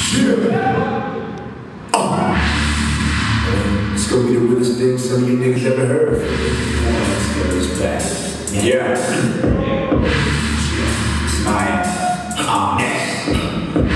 It's gonna be the realest thing some of you niggas ever heard. Let's get this back. Yeah. It's my honest.